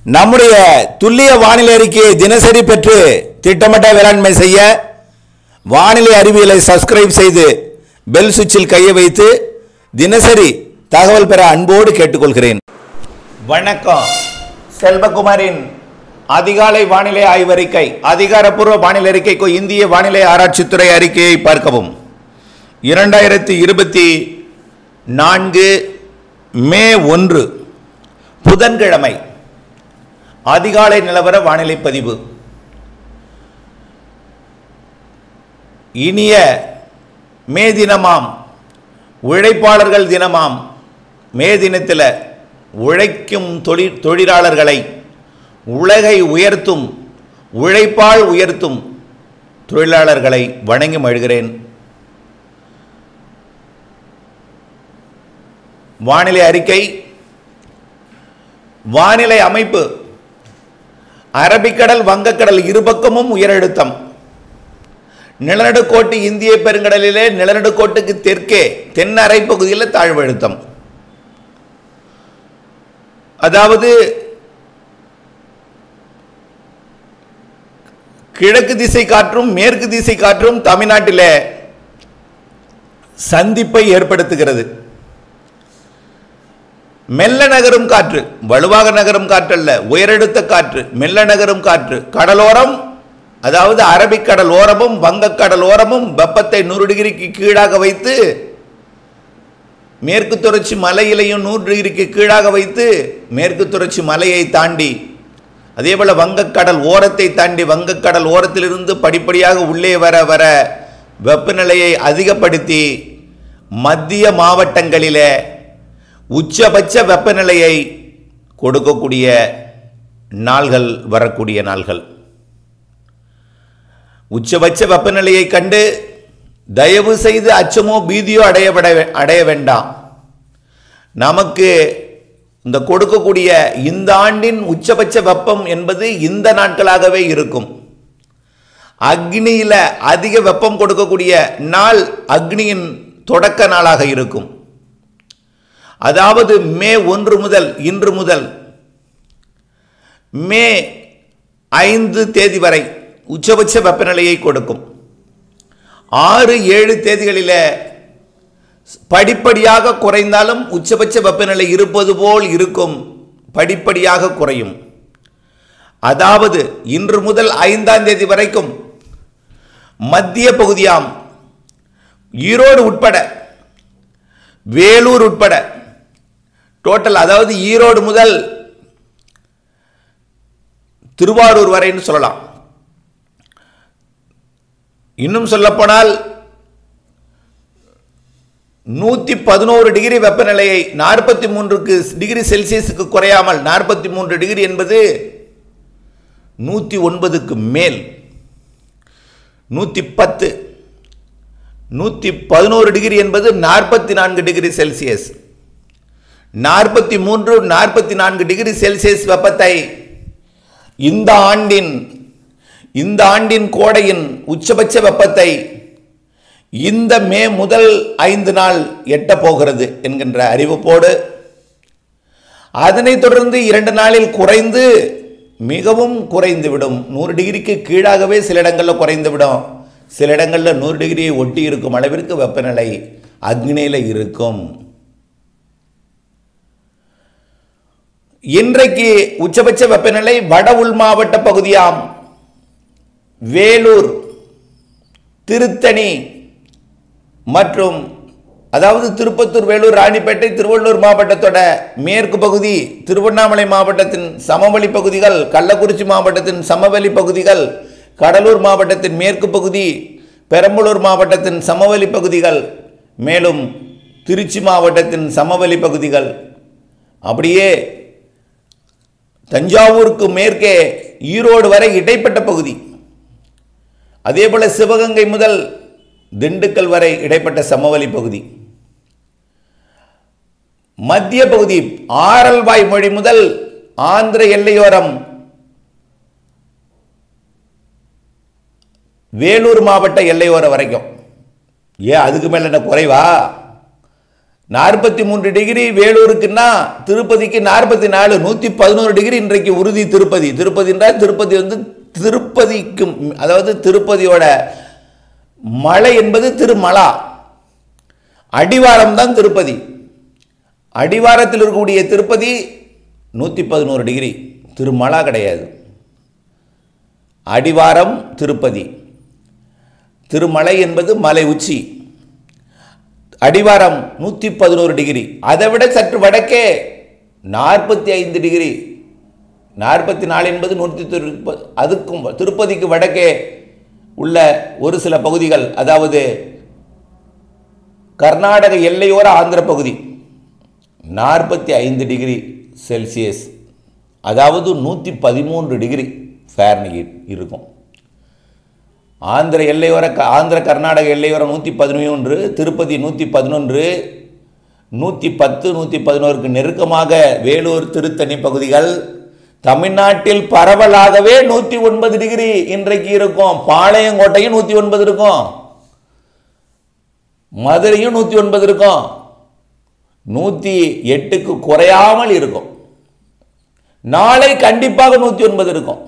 நம்முடைய துல்லிய வானிலை அறிக்கையை தினசரி பெற்று திட்டமிட்ட வேளாண்மை செய்ய வானிலை அறிவியலை சப்ஸ்கிரைப் செய்து பெல் சுவிட்சில் கையை வைத்து தினசரி தகவல் பெற அன்போடு கேட்டுக்கொள்கிறேன். வணக்கம். செல்வகுமாரின் அதிகாலை வானிலை ஆய்வறிக்கை, அதிகாரப்பூர்வ வானிலை அறிக்கைக்கு இந்திய வானிலை ஆராய்ச்சித்துறை அறிக்கையை பார்க்கவும். 2024 மே 1 புதன்கிழமை அதிகாலை நிலவர வானிலை பதிவு. இனிய மே தினமாம், உழைப்பாளர்கள் தினமாம். மே தினத்தில் உழைக்கும் தொழிலாளர்களை உலகை உயர்த்தும், உழைப்பால் உயர்த்தும் தொழிலாளர்களை வணங்கி மகிழ்கிறேன். வானிலை அறிக்கை. வானிலை அமைப்பு. அரபிக்கடல், வங்கக்கடல் இருபக்கமும் உயரழுத்தம். நிலநடுக்கோட்டு இந்திய பெருங்கடலிலே நிலநடுக்கோட்டுக்கு தெற்கே தென் அரை பகுதியில் தாழ்வு அழுத்தம். அதாவது கிழக்கு திசை காற்றும் மேற்கு திசை காற்றும் தமிழ்நாட்டில் சந்திப்பை ஏற்படுத்துகிறது. மெல்ல நகரும் காற்று, வலுவாக நகரும் காற்று அல்ல, உயரழுத்த காற்று, மெல்ல நகரும் காற்று. கடலோரம், அதாவது அரபிக்கடல் ஓரமும் வங்கக்கடல் ஓரமும் வெப்பத்தை 100 டிகிரிக்கு கீழாக வைத்து, மேற்கு தொடர்ச்சி மலையிலையும் 100 டிகிரிக்கு கீழாக வைத்து, மேற்கு தொடர்ச்சி மலையை தாண்டி, அதே போல வங்கக்கடல் ஓரத்தை தாண்டி வங்கக்கடல் ஓரத்திலிருந்து படிப்படியாக உள்ளே வர வர வெப்பநிலையை அதிகப்படுத்தி மத்திய மாவட்டங்களிலே உச்சபட்ச வெப்பநிலையை கொடுக்கக்கூடிய நாள்கள் வரக்கூடிய நாள்கள். உச்சபட்ச வெப்பநிலையை கண்டு தயவு செய்து அச்சமோ பீதியோ அடைய வேண்டாம். நமக்கு இந்த கொடுக்கக்கூடிய இந்த ஆண்டின் உச்சபட்ச வெப்பம் என்பது இந்த நாட்களாகவே இருக்கும். அக்னியில் அதிக வெப்பம் கொடுக்கக்கூடிய நாள் அக்னியின் தொடக்க நாளாக இருக்கும். அதாவது மே 1 முதல் இன்று முதல் மே 5 தேதி வரை உச்சபட்ச வெப்பநிலையை கொடுக்கும். 6, 7 தேதிகளில் படிப்படியாக குறைந்தாலும் உச்சபட்ச வெப்பநிலை இருப்பது போல் இருக்கும், படிப்படியாக குறையும். அதாவது இன்று முதல் 5ஆம் தேதி வரைக்கும் மத்திய பகுதியாம் ஈரோடு உட்பட, வேலூர் உட்பட டோட்டல், அதாவது ஈரோடு முதல் திருவாரூர் வரைன்னு சொல்லலாம். இன்னும் சொல்லப்போனால் 111 டிகிரி வெப்பநிலையை 43 டிகிரி செல்சியஸுக்கு குறையாமல், 43 டிகிரி என்பது 109க்கு மேல், 110, 111 டிகிரி என்பது 44 டிகிரி செல்சியஸ். 43, 44 டிகிரி செல்சியஸ் வெப்பத்தை இந்த ஆண்டின் கோடையின் உச்சபட்ச வெப்பத்தை இந்த மே முதல் 5 நாள் எட்ட போகிறது என்கின்ற அறிவிப்போடு, அதனைத் தொடர்ந்து 2 நாளில் குறைந்து மிகவும் குறைந்துவிடும். 100 டிகிரிக்கு கீழாகவே சில இடங்களில் குறைந்துவிடும். சில இடங்களில் 100 டிகிரியை ஒட்டி இருக்கும் அளவிற்கு வெப்பநிலை அக்னியில் இருக்கும். இன்றைக்கு உச்சபட்ச வெப்பநிலை வட உள் மாவட்ட பகுதியாம் வேலூர், திருத்தணி மற்றும் அதாவது திருப்பத்தூர், வேலூர், ராணிப்பேட்டை, திருவள்ளூர் மாவட்டத்தோட மேற்கு பகுதி, திருவண்ணாமலை மாவட்டத்தின் சமவெளி பகுதிகள், கள்ளக்குறிச்சி மாவட்டத்தின் சமவெளி பகுதிகள், கடலூர் மாவட்டத்தின் மேற்கு பகுதி, பெரம்பலூர் மாவட்டத்தின் சமவெளி பகுதிகள், மேலும் திருச்சி மாவட்டத்தின் சமவெளி பகுதிகள், அப்படியே தஞ்சாவூருக்கு மேற்கே ஈரோடு வரை இடைப்பட்ட பகுதி, அதே போல சிவகங்கை முதல் திண்டுக்கல் வரை இடைப்பட்ட சமவெளி பகுதி, மத்திய பகுதி ஆரல்வாய் மொழி முதல் ஆந்திர எல்லையோரம் வேலூர் மாவட்ட எல்லையோரம் வரைக்கும். ஏன் அதுக்கு மேல என்ன குறைவா? 43 டிகிரி வேலூருக்குன்னா திருப்பதிக்கு 44, 111 டிகிரி இன்றைக்கு உறுதி. திருப்பதி என்றால் திருப்பதி வந்து திருப்பதிக்கும், அதாவது திருப்பதியோட மலை என்பது திருமலா, அடிவாரம் தான் திருப்பதி. அடிவாரத்தில் இருக்கக்கூடிய திருப்பதி 111 டிகிரி, திருமலா கிடையாது. அடிவாரம் திருப்பதி, திருமலை என்பது மலை உச்சி, அடிவாரம் 111 டிகிரி. அதை விட சற்று வடக்கே 45 டிகிரி, 44 என்பது 130. அதுக்கும் திருப்பதிக்கு வடக்கே உள்ள ஒரு சில பகுதிகள், அதாவது கர்நாடக எல்லையோர ஆந்திர பகுதி 45 டிகிரி செல்சியஸ், அதாவது 113 டிகிரி ஃபாரன்ஹீட் இருக்கும். ஆந்திர கர்நாடக எல்லையோர 113, திருப்பதி 111, 110, 111க்கு நெருக்கமாக வேலூர் திருத்தணி பகுதிகள். தமிழ்நாட்டில் பரவலாகவே 109 டிகிரி இன்றைக்கு இருக்கும். பாளையங்கோட்டையும் 109 இருக்கும், மதுரையும் 109 இருக்கும், 108க்கு குறையாமல் இருக்கும். நாளை கண்டிப்பாக 109 இருக்கும்.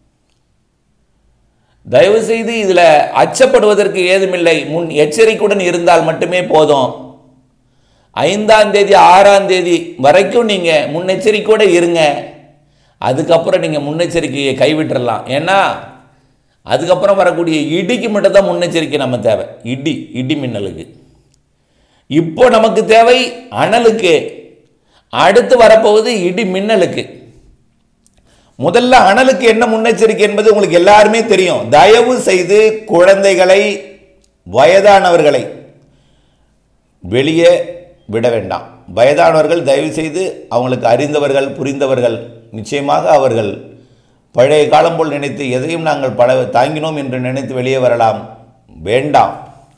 தயவு செய்து இதில் அச்சப்படுவதற்கு ஏதுமில்லை. முன் எச்சரிக்கையுடன் இருந்தால் மட்டுமே போதும். 5ஆம் தேதி 6ஆம் தேதி வரைக்கும் நீங்கள் முன்னெச்சரிக்கையோடு இருங்க. அதுக்கப்புறம் நீங்கள் முன்னெச்சரிக்கையை கைவிட்டுறலாம். ஏன்னா அதுக்கப்புறம் வரக்கூடிய இடிக்கு மட்டும் தான் முன்னெச்சரிக்கை நம்ம தேவை. இடி மின்னலுக்கு. இப்போ நமக்கு தேவை அனலுக்கு, அடுத்து வரப்போவது இடி மின்னலுக்கு. முதல்ல அனலுக்கு என்ன முன்னெச்சரிக்கை என்பது உங்களுக்கு எல்லாருமே தெரியும். தயவு செய்து குழந்தைகளை, வயதானவர்களை வெளியே விட வேண்டாம். வயதானவர்கள் தயவு செய்து, அவங்களுக்கு அறிந்தவர்கள், புரிந்தவர்கள், நிச்சயமாக அவர்கள் பழைய காலம் போல் நினைத்து எதையும் நாங்கள் தாங்கினோம் என்று நினைத்து வெளியே வரலாம். வேண்டாம்,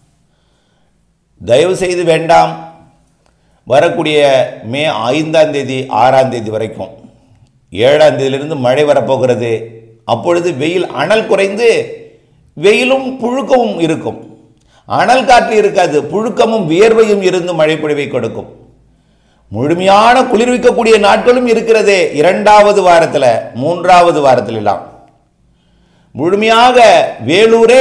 தயவு செய்து வேண்டாம். வரக்கூடிய மே 5ஆம் தேதி 6ஆம் தேதி வரைக்கும், 7ஆம் தேதியிலிருந்து மழை வரப்போகிறது. அப்பொழுது வெயில், அனல் குறைந்து வெயிலும் புழுக்கமும் இருக்கும். அனல் காற்று இருக்காது, புழுக்கமும் வியர்வையும் இருந்து மழை பொழிவை கொடுக்கும். முழுமையான குளிர்விக்கக்கூடிய நாட்களும் இருக்கிறது 2வது வாரத்தில், 3வது வாரத்தில் எல்லாம். முழுமையாக வேலூரே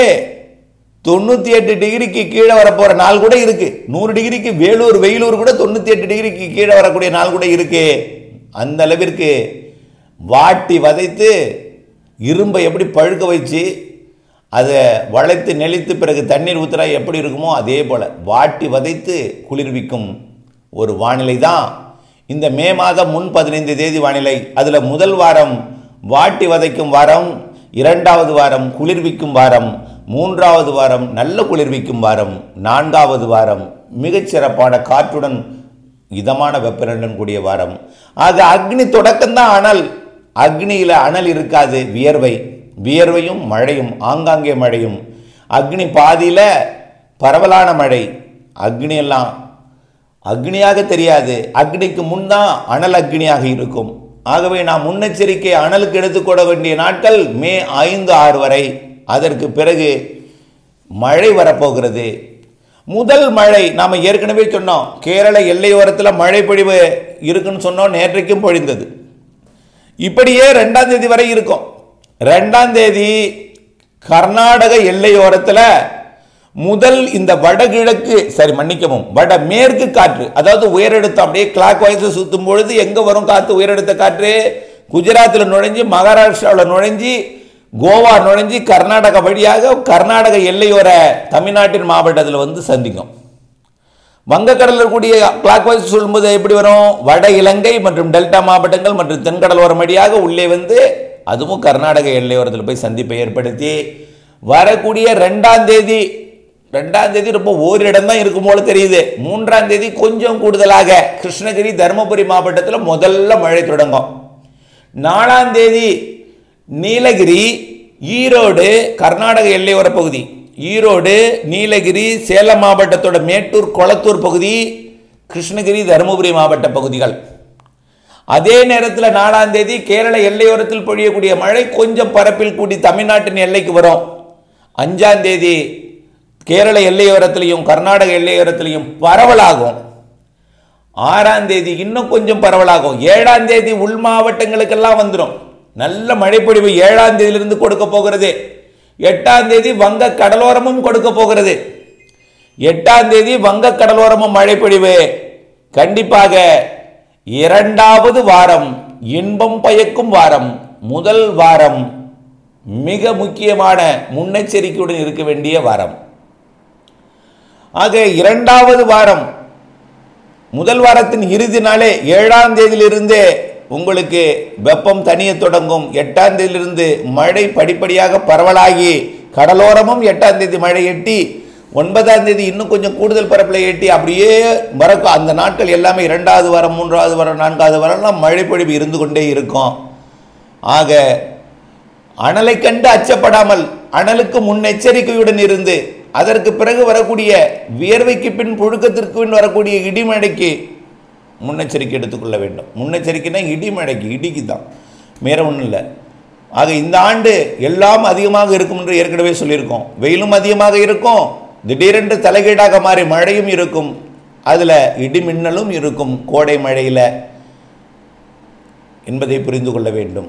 98 டிகிரிக்கு கீழே வரப்போகிற நாள் கூட இருக்கு. 100 டிகிரிக்கு வெயிலூர் கூட 98 டிகிரிக்கு கீழே வரக்கூடிய நாள் கூட இருக்கு. அந்த அளவிற்கு வாட்டி வதைத்து, இரும்பை எப்படி பழுக்க வச்சு அதை வளைத்து நெளித்து பிறகு தண்ணீர் ஊற்றுறா எப்படி இருக்குமோ அதே போல் வாட்டி வதைத்து குளிர்விக்கும் ஒரு வானிலை தான் இந்த மே மாதம் முன் 15 தேதி வானிலை. அதில் முதல் வாரம் வாட்டி வதைக்கும் வாரம், 2வது வாரம் குளிர்விக்கும் வாரம், 3வது வாரம் நல்ல குளிர்விக்கும் வாரம், 4வது வாரம் மிகச்சிறப்பான காற்றுடன் இதமான வெப்பநிலையுடன் கூடிய வாரம். ஆக அக்னி தொடக்கம்தான் அனல். அக்னியில் அனல் இருக்காது, வியர்வையும் மழையும், ஆங்காங்கே மழையும். அக்னி பாதியில் பரவலான மழை. அக்னி எல்லாம் அக்னியாக தெரியாது, அக்னிக்கு முன் தான் அனல் அக்னியாக இருக்கும். ஆகவே நாம் முன்னெச்சரிக்கை அனலுக்கு எடுத்துக்கொள்ள வேண்டிய நாட்கள் மே 5, 6 வரை. அதற்கு பிறகு மழை வரப்போகிறது. முதல் மழை நாம் ஏற்கனவே சொன்னோம், கேரள எல்லையோரத்தில் மழை பொழிவு இருக்குன்னு சொன்னோம், நேற்றைக்கும் பொழிந்தது. இப்படியே 2ஆம் தேதி வரை இருக்கும். 2ஆம் தேதி கர்நாடக எல்லையோரத்தில் முதல் இந்த வடகிழக்கு, வடமேற்கு காற்று, அதாவது உயரெடுத்து அப்படியே கிளாக் வைஸ் சுற்றும் பொழுது எங்கே வரும் காற்று? உயரெடுத்த காற்று குஜராத்தில் நுழைஞ்சி, மகாராஷ்டிராவில் நுழைஞ்சி, கோவா நுழைஞ்சி, கர்நாடகா வழியாக கர்நாடக எல்லையோர தமிழ்நாட்டின் மாவட்டத்தில் வந்து சந்திக்கும். வங்கக்கடலில் இருக்கக்கூடிய கிளாக் வைஸ் சொல்லும்போது எப்படி வரும்? வட இலங்கை மற்றும் டெல்டா மாவட்டங்கள் மற்றும் தென்கடலோரம் வழியாக உள்ளே வந்து அதுவும் கர்நாடக எல்லையோரத்தில் போய் சந்திப்பை ஏற்படுத்தி வரக்கூடிய 2ஆம் தேதி ரொம்ப ஓரிடம் தான் இருக்கும் போல தெரியுது. 3ஆம் தேதி கொஞ்சம் கூடுதலாக கிருஷ்ணகிரி, தருமபுரி மாவட்டத்தில் முதல்ல மழை தொடங்கும். 4ஆம் தேதி நீலகிரி, ஈரோடு, கர்நாடக எல்லையோர பகுதி, ஈரோடு, நீலகிரி, சேலம் மாவட்டத்தோட மேட்டூர், கொளத்தூர் பகுதி, கிருஷ்ணகிரி, தருமபுரி மாவட்ட பகுதிகள். அதே நேரத்தில் 4ஆம் தேதி கேரள எல்லையோரத்தில் பொழியக்கூடிய மழை கொஞ்சம் பரப்பில் கூடி தமிழ்நாட்டின் எல்லைக்கு வரும். 5ஆம் தேதி கேரள எல்லையோரத்திலையும் கர்நாடக எல்லையோரத்திலையும் பரவலாகும். 6ஆம் தேதி இன்னும் கொஞ்சம் பரவலாகும். 7ஆம் தேதி உள் மாவட்டங்களுக்கெல்லாம் வந்துடும். நல்ல மழைப்பொழிவு 7ஆம் தேதியிலிருந்து கொடுக்க போகிறது. 8ஆம் தேதி வங்க கடலோரமும் கொடுக்க போகிறது. 8ஆம் தேதி வங்க கடலோரமும் மழைப்பொழிவு. கண்டிப்பாக 2வது வாரம் இன்பம் பயக்கும் வாரம். முதல் வாரம் மிக முக்கியமான முன்னெச்சரிக்கையுடன் இருக்க வேண்டிய வாரம். ஆக 2வது வாரம் முதல் வாரத்தின் இறுதி நாளே 7ஆம் தேதியிலிருந்தே உங்களுக்கு வெப்பம் தனிய தொடங்கும். 8ஆம் தேதியிலிருந்து மழை படிப்படியாக பரவலாகி கடலோரமும் 8ஆம் தேதி மழை எட்டி 9ஆம் தேதி இன்னும் கொஞ்சம் கூடுதல் பரப்பில் எட்டி அப்படியே வரக்கும். அந்த நாட்கள் எல்லாமே 2வது வாரம் 3வது வாரம் 4வது வாரம்லாம் மழை பொழிவு இருந்து கொண்டே இருக்கும். ஆக அனலை கண்டு அச்சப்படாமல் அனலுக்கு முன்னெச்சரிக்கையுடன் இருந்து அதற்கு பிறகு வரக்கூடிய வியர்வைக்கு பின் புழுக்கத்திற்கு பின் வரக்கூடிய இடிமழைக்கு முன்னெச்சரிக்கை எடுத்துக்கொள்ள வேண்டும். முன்னெச்சரிக்கைனா இடிமழைக்கு, இடிக்கு தான், வேற ஒன்றும் இல்லை. ஆக இந்த ஆண்டு எல்லாம் அதிகமாக இருக்கும் என்று ஏற்கனவே சொல்லியிருக்கோம். வெயிலும் அதிகமாக இருக்கும், திடீரென்று தலைகீழாக மாறி மழையும் இருக்கும், அதில் இடி மின்னலும் இருக்கும் கோடை மழையில் என்பதை புரிந்து கொள்ள வேண்டும்.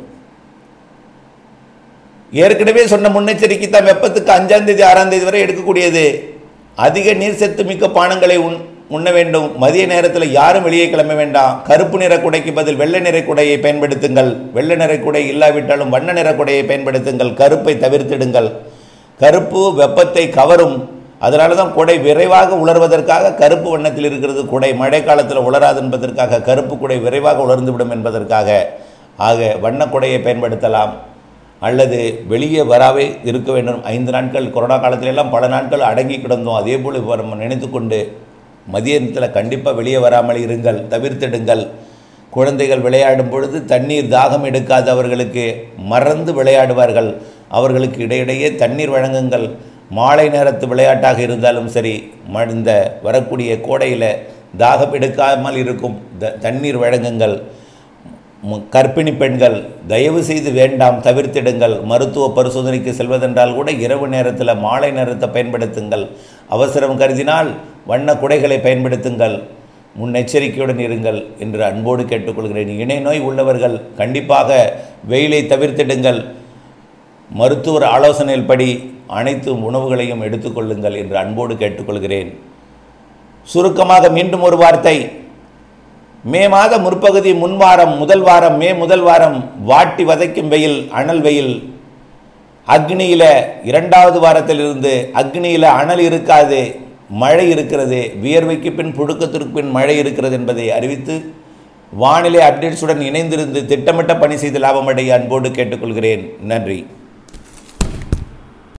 ஏற்கனவே சொன்ன முன்னெச்சரிக்கை தான் வெப்பத்துக்கு 5ஆம் தேதி 6ஆம் தேதி வரை எடுக்கக்கூடியது. அதிக நீர் சத்து மிக்க பானங்களை உண்ண வேண்டும். மதிய நேரத்தில் யாரும் வெளியே கிளம்ப வேண்டாம். கருப்பு நிற குடைக்கு பதில் வெள்ளை நிற குடையை பயன்படுத்துங்கள். வெள்ளை நிற குடை இல்லாவிட்டாலும் வண்ண நிற குடையை பயன்படுத்துங்கள். கருப்பை தவிர்த்திடுங்கள். கருப்பு வெப்பத்தை கவரும். அதனால தான் குடை விரைவாக உலர்வதற்காக கருப்பு வண்ணத்தில் இருக்கிறது. குடை மழை காலத்தில் உலராது என்பதற்காக, கருப்பு குடை விரைவாக உலர்ந்துவிடும் என்பதற்காக. ஆக வண்ண குடையை பயன்படுத்தலாம். அல்லது வெளியே வராவே இருக்க வேண்டும். 5 நாட்கள் கொரோனா காலத்திலெல்லாம் பல நாட்கள் அடங்கி கிடந்தோம். அதே போல் நம்ம நினைத்து கொண்டு மதியத்தில் கண்டிப்பாக வெளியே வராமல் இருங்கள், தவிர்த்திடுங்கள். குழந்தைகள் விளையாடும் பொழுது தண்ணீர் தாகம் எடுக்காதவர்களுக்கு மறந்து விளையாடுவார்கள். அவர்களுக்கு இடையிடையே தண்ணீர் வழங்குங்கள். மாலை நேரத்து விளையாட்டாக இருந்தாலும் சரி, இந்த வரக்கூடிய கோடையில் தாகம் எடுக்காமல் இருக்கும் தண்ணீர் வழங்குங்கள். கர்ப்பிணி பெண்கள் தயவு செய்து வேண்டாம், தவிர்த்திடுங்கள். மருத்துவ பரிசோதனைக்கு செல்வதென்றால் கூட இரவு நேரத்தில் மாலை நேரத்தை பயன்படுத்துங்கள். அவசரம் கருதினால் வண்ண குடைகளை பயன்படுத்துங்கள். முன்னெச்சரிக்கையுடன் இருங்கள் என்று அன்போடு கேட்டுக்கொள்கிறேன். இணை நோய் உள்ளவர்கள் கண்டிப்பாக வெயிலை தவிர்த்திடுங்கள். மருத்துவர் ஆலோசனையின்படி அனைத்து உணவுகளையும் எடுத்துக்கொள்ளுங்கள் என்று அன்போடு கேட்டுக்கொள்கிறேன். சுருக்கமாக மீண்டும் ஒரு வார்த்தை. மே மாத முற்பகுதி முன்வாரம் முதல் வாரம், மே முதல் வாரம் வாட்டி வதைக்கும் வெயில், அனல் வெயில். அக்னியில் 2வது வாரத்திலிருந்து அக்னியில் அனல் இருக்காது, மழை இருக்கிறது. வியர்வைக்கு பின் புழுக்கத்திற்கு பின் மழை இருக்கிறது என்பதை அறிவித்து வானிலை அப்டேட்ஸுடன் இணைந்திருந்து திட்டமிட்ட பணி செய்து லாபமடைய அன்போடு கேட்டுக்கொள்கிறேன். நன்றி.